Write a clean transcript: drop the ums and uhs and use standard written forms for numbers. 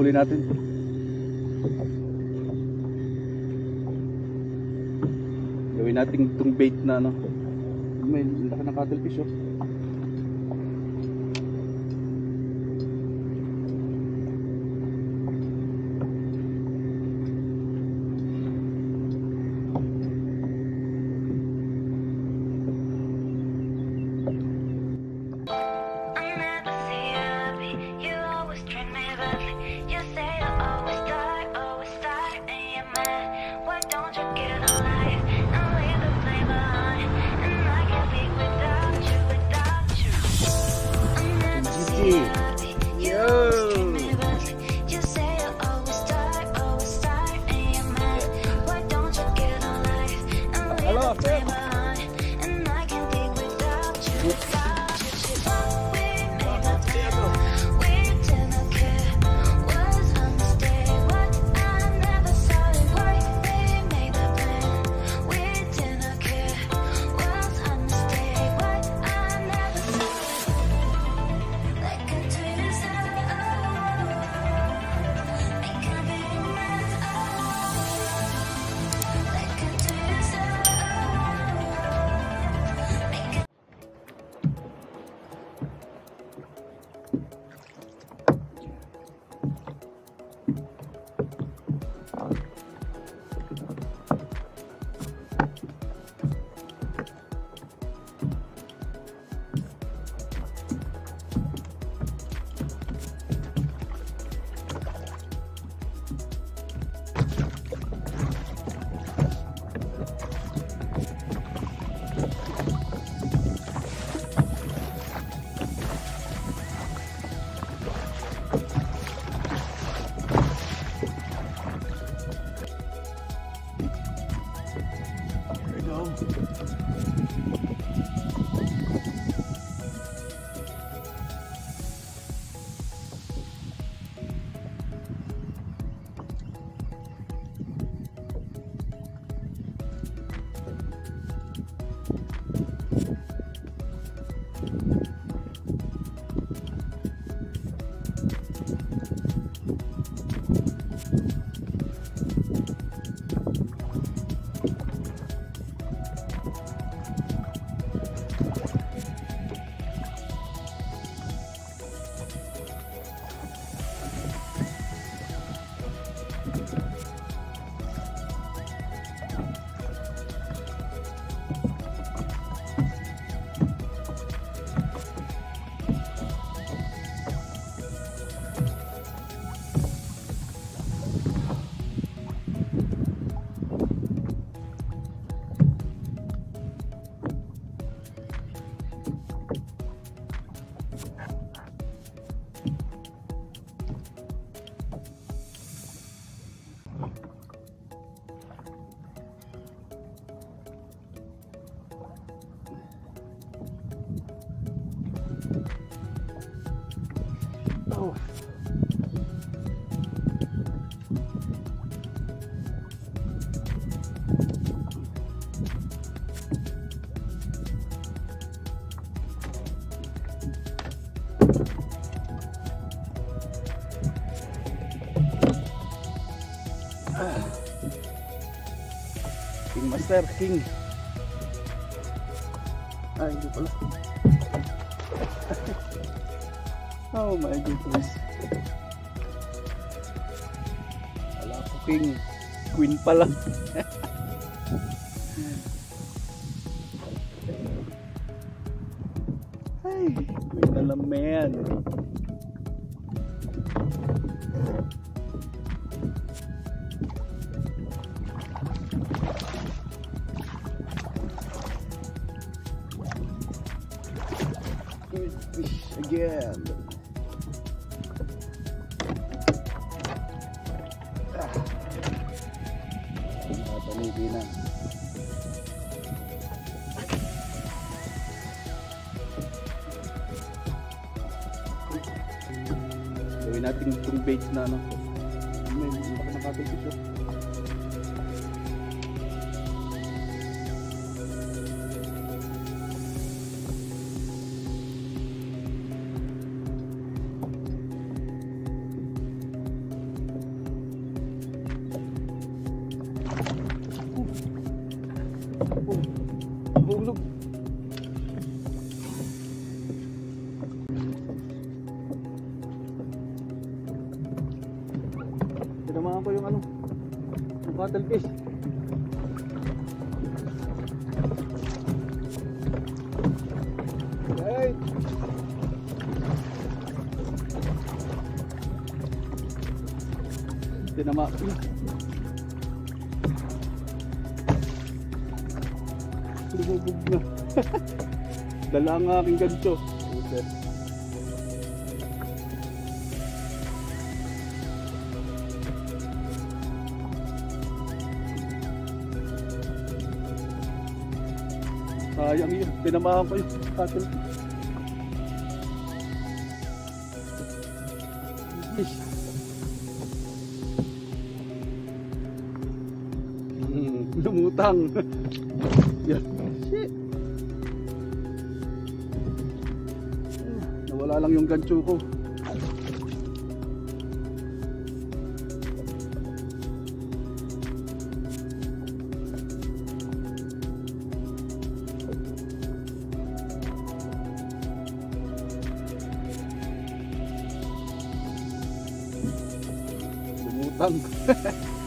huli natin. Gawin natin itong bait na ano. May laki ng cuttlefish oh. Oh. King Master, King. Ay, hindi pala. Oh my goodness. Wala ko King. Queen pala. Ay, Queen na lang man. Fish again. Panigi na. Gawin natin itong bait na ano. May nakakapagpis ito. Tinamaan ko yung ano, yung cuttlefish. Right. Tinamaan. Lumubog na. Dala ang aking gancho. Okay. Sayang yun. Pinamahan ko yung cattle. Lumutang. Yan. Shit. Nawala lang yung gancho ko. Lumutang.